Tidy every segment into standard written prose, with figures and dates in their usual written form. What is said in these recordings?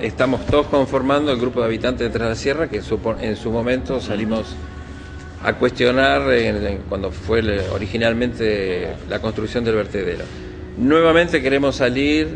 estamos todos conformando el grupo de habitantes de Tras la Sierra, que en su momento salimos a cuestionar cuando fue originalmente la construcción del vertedero. Nuevamente queremos salir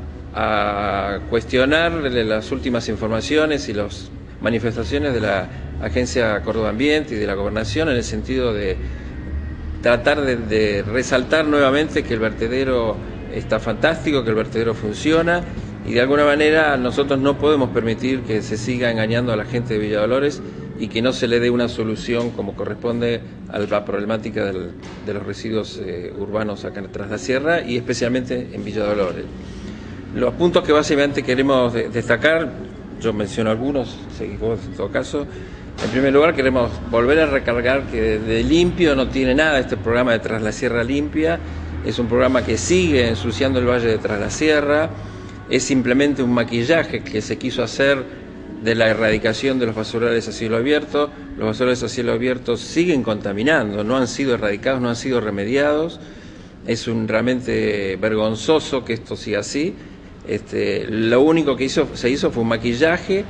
a cuestionar las últimas informaciones y las manifestaciones de la Agencia Córdoba Ambiente y de la Gobernación, en el sentido de tratar de resaltar nuevamente que el vertedero está fantástico, que el vertedero funciona, y de alguna manera nosotros no podemos permitir que se siga engañando a la gente de Villa Dolores y que no se le dé una solución como corresponde a la problemática de los residuos urbanos acá Tras la Sierra y especialmente en Villa Dolores. Los puntos que básicamente queremos destacar, yo menciono algunos, seguí vos en todo caso. En primer lugar, queremos volver a recargar que de limpio no tiene nada este programa de Tras la Sierra Limpia. Es un programa que sigue ensuciando el valle de Tras la Sierra. Es simplemente un maquillaje que se quiso hacer de la erradicación de los basurales a cielo abierto. Los basurales a cielo abierto siguen contaminando, no han sido erradicados, no han sido remediados. Es realmente vergonzoso que esto siga así. Lo único que se hizo fue un maquillaje,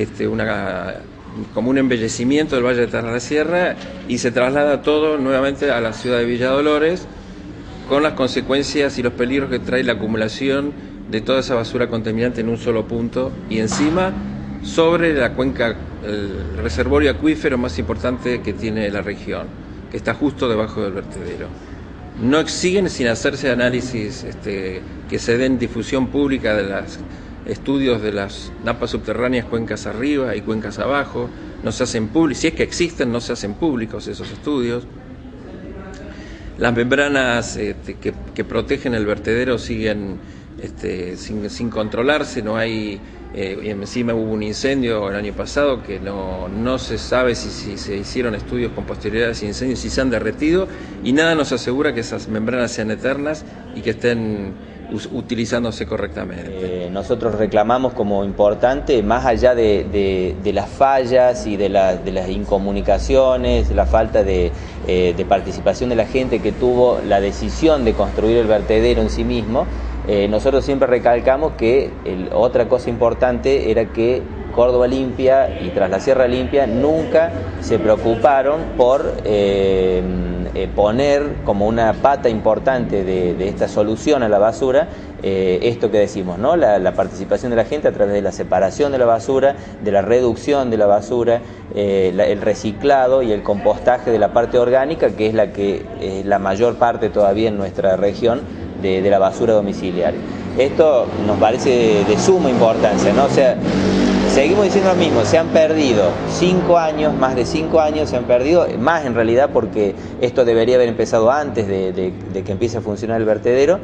como un embellecimiento del valle de Tras la Sierra, y se traslada todo nuevamente a la ciudad de Villa Dolores, con las consecuencias y los peligros que trae la acumulación de toda esa basura contaminante en un solo punto, y encima sobre la cuenca, el reservorio acuífero más importante que tiene la región, que está justo debajo del vertedero. No siguen sin hacerse análisis que se den difusión pública de los estudios de las napas subterráneas, cuencas arriba y cuencas abajo. No se hacen públicos, si es que existen, no se hacen públicos esos estudios. Las membranas que protegen el vertedero siguen sin controlarse, no hay. Encima hubo un incendio el año pasado que no se sabe si se hicieron estudios con posterioridad a ese incendio, si se han derretido, y nada nos asegura que esas membranas sean eternas y que estén utilizándose correctamente. Nosotros reclamamos como importante, más allá de las fallas y de las incomunicaciones, la falta de participación de la gente que tuvo la decisión de construir el vertedero en sí mismo, nosotros siempre recalcamos que otra cosa importante era que Córdoba Limpia y Tras la Sierra Limpia nunca se preocuparon por poner como una pata importante de esta solución a la basura esto que decimos, ¿no? La participación de la gente a través de la separación de la basura, de la reducción de la basura, el reciclado y el compostaje de la parte orgánica, que es la mayor parte todavía en nuestra región de la basura domiciliaria. Esto nos parece de suma importancia, ¿no? O sea, seguimos diciendo lo mismo, se han perdido 5 años, más de 5 años se han perdido, más en realidad porque esto debería haber empezado antes de que empiece a funcionar el vertedero,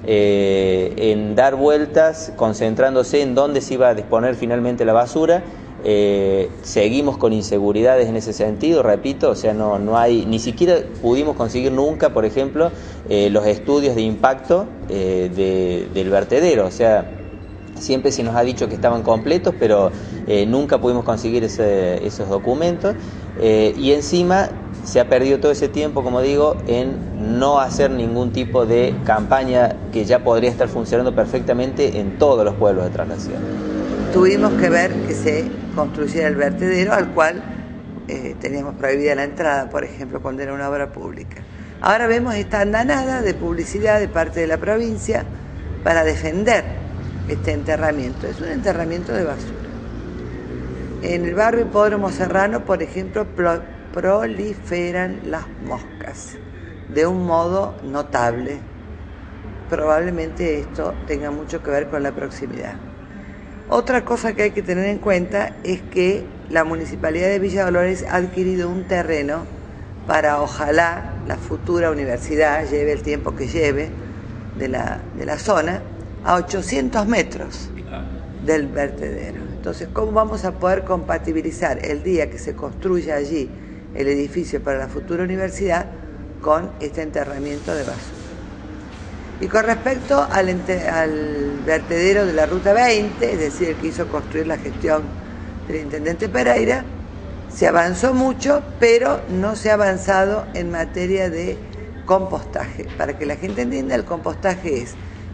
en dar vueltas, concentrándose en dónde se iba a disponer finalmente la basura. Seguimos con inseguridades en ese sentido, repito, o sea, no hay, ni siquiera pudimos conseguir nunca, por ejemplo, los estudios de impacto del vertedero, o sea, siempre se nos ha dicho que estaban completos, pero nunca pudimos conseguir esos documentos, y encima se ha perdido todo ese tiempo, como digo, en no hacer ningún tipo de campaña que ya podría estar funcionando perfectamente en todos los pueblos de Tras la Sierra. Tuvimos que ver que se construyera el vertedero, al cual teníamos prohibida la entrada, por ejemplo, cuando era una obra pública. Ahora vemos esta andanada de publicidad de parte de la provincia para defender este enterramiento. Es un enterramiento de basura. En el barrio Hipódromo Serrano, por ejemplo, proliferan las moscas de un modo notable. Probablemente esto tenga mucho que ver con la proximidad. Otra cosa que hay que tener en cuenta es que la Municipalidad de Villa Dolores ha adquirido un terreno para, ojalá, la futura universidad, lleve el tiempo que lleve, de la zona, a 800 metros del vertedero. Entonces, ¿cómo vamos a poder compatibilizar el día que se construya allí el edificio para la futura universidad con este enterramiento de basura? Y con respecto al vertedero de la Ruta 20, es decir, el que hizo construir la gestión del intendente Pereira, se avanzó mucho, pero no se ha avanzado en materia de compostaje. Para que la gente entienda, el compostaje es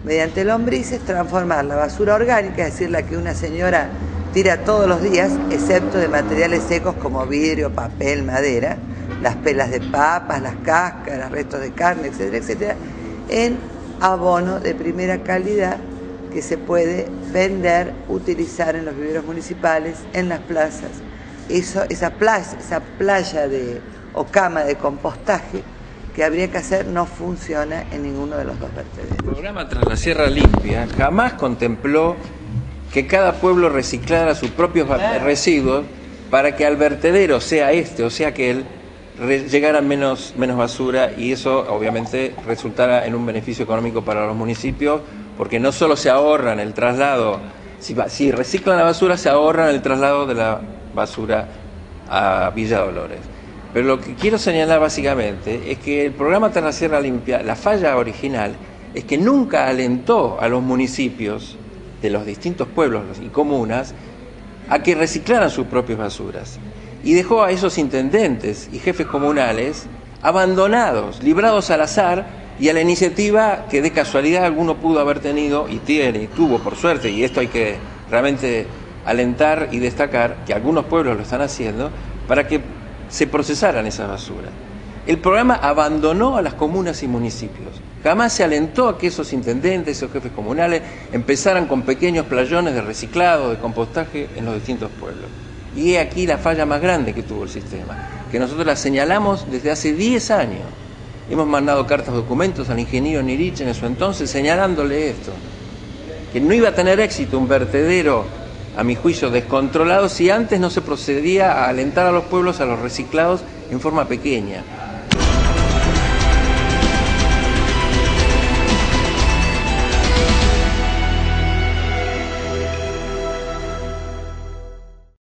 mediante lombrices, transformar la basura orgánica, es decir, la que una señora tira todos los días, excepto de materiales secos como vidrio, papel, madera, las pelas de papas, las cáscaras, restos de carne, etcétera, etcétera, en abono de primera calidad que se puede vender, utilizar en los viveros municipales, en las plazas. Esa playa o cama de compostaje que habría que hacer no funciona en ninguno de los dos vertederos. El programa Tras la Sierra Limpia jamás contempló que cada pueblo reciclara sus propios residuos para que al vertedero, sea este o sea aquel, llegara menos basura, y eso obviamente resultara en un beneficio económico para los municipios, porque no solo se ahorran el traslado, si reciclan la basura se ahorran el traslado de la basura a Villa Dolores. Pero lo que quiero señalar básicamente es que el programa Tras la Sierra Limpia, la falla original, es que nunca alentó a los municipios de los distintos pueblos y comunas a que reciclaran sus propias basuras. Y dejó a esos intendentes y jefes comunales abandonados, librados al azar y a la iniciativa que de casualidad alguno pudo haber tenido y tuvo por suerte, y esto hay que realmente alentar y destacar, que algunos pueblos lo están haciendo, para que se procesaran esas basuras. El programa abandonó a las comunas y municipios. Jamás se alentó a que esos intendentes, esos jefes comunales, empezaran con pequeños playones de reciclado, de compostaje en los distintos pueblos. Y he aquí la falla más grande que tuvo el sistema, que nosotros la señalamos desde hace 10 años. Hemos mandado cartas, documentos al ingeniero Nirichen en su entonces señalándole esto, que no iba a tener éxito un vertedero, a mi juicio, descontrolado si antes no se procedía a alentar a los pueblos a los reciclados en forma pequeña.